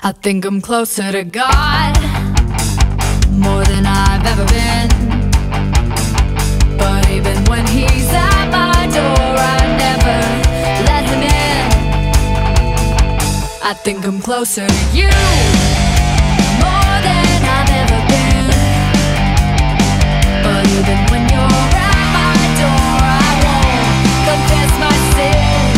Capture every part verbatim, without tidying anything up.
I think I'm closer to God, more than I've ever been. But even when he's at my door, I never let him in. I think I'm closer to you, more than I've ever been. But even when you're at my door, I won't confess my sins.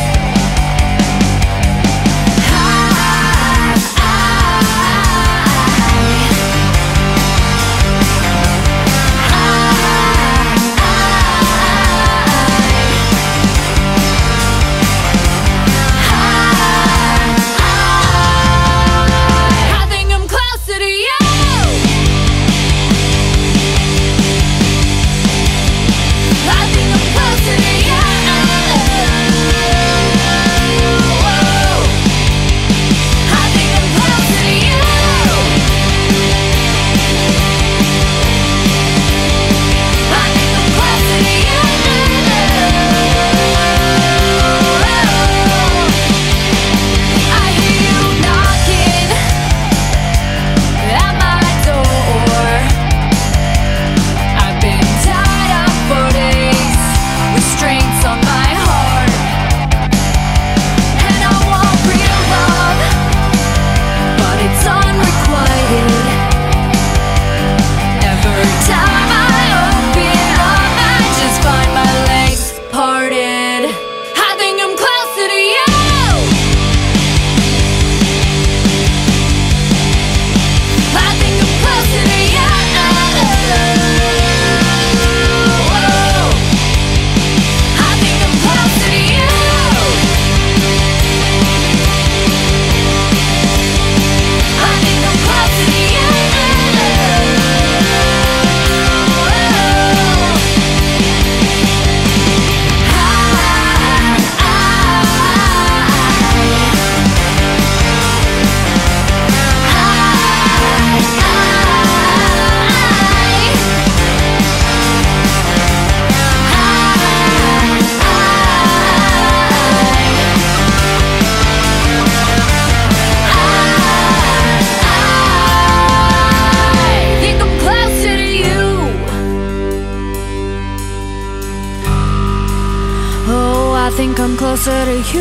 I think I'm closer to you.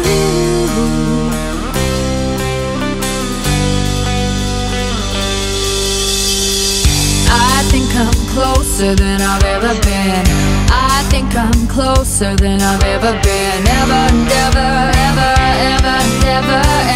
I think I'm closer than I've ever been. I think I'm closer than I've ever been. Ever, ever, ever, ever, ever,